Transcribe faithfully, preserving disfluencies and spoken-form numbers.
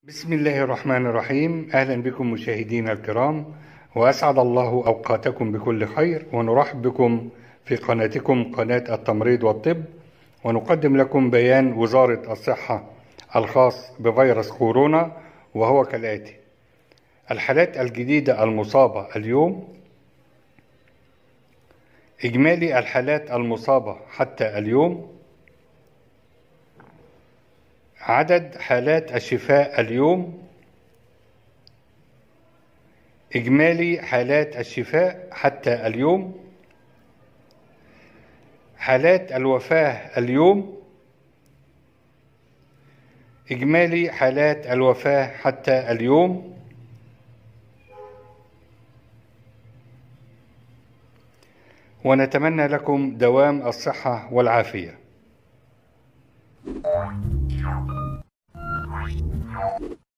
بسم الله الرحمن الرحيم. أهلا بكم مشاهدينا الكرام، وأسعد الله أوقاتكم بكل خير، ونرحب بكم في قناتكم قناة التمريض والطب، ونقدم لكم بيان وزارة الصحة الخاص بفيروس كورونا، وهو كالآتي: الحالات الجديدة المصابة اليوم: إجمالي الحالات المصابة حتى اليوم، عدد حالات الشفاء اليوم، إجمالي حالات الشفاء حتى اليوم، حالات الوفاة اليوم، إجمالي حالات الوفاة حتى اليوم، ونتمنى لكم دوام الصحة والعافية.